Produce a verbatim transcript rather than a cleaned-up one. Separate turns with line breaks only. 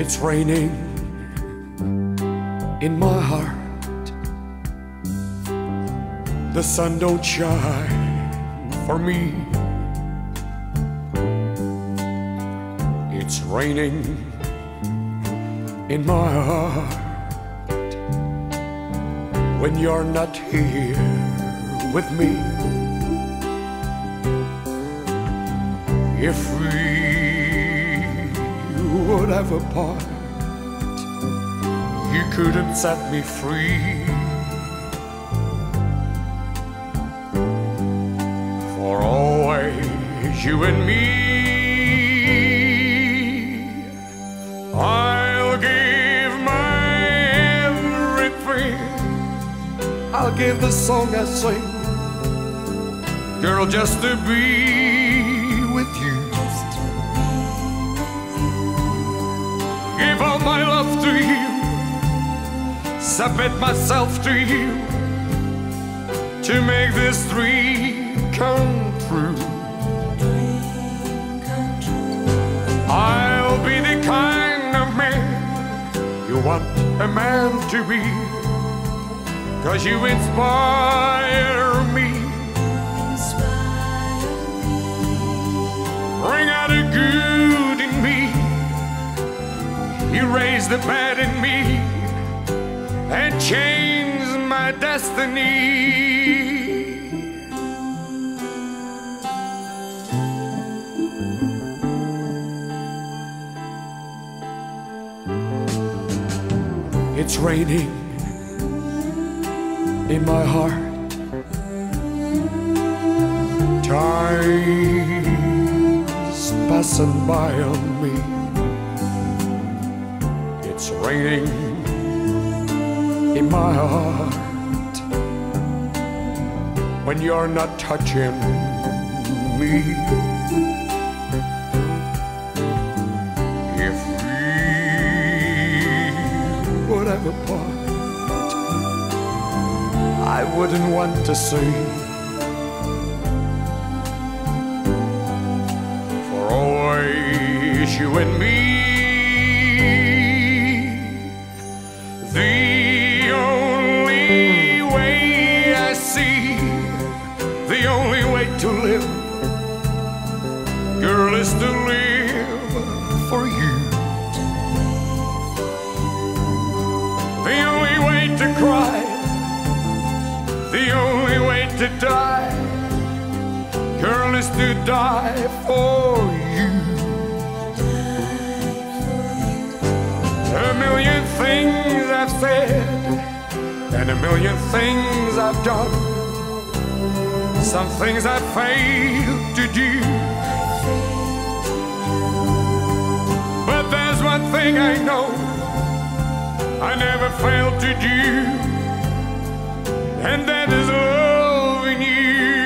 It's raining in my heart. The sun don't shine for me. It's raining in my heart when you're not here with me. If we would have a part, you couldn't set me free. For always you and me, I'll give my everything. I'll give the song I sing, girl, just to be with you. Give all my love to you, submit myself to you, to make this dream come true. I'll be the kind of man you want a man to be, 'cause you inspire me. Bring out the good in me, erase the bad in me, and change my destiny. It's raining in my heart. Time's passing by on me. It's raining in my heart when you're not touching me. If we would have a part, I wouldn't want to see. For always you and me, the only way I see, the only way to live, girl, is to live for you. The only way to cry, the only way to die, girl, is to die for you. A million things I've said, and a million things I've done. Some things I failed to do, but there's one thing I know I never failed to do, and that is loving you.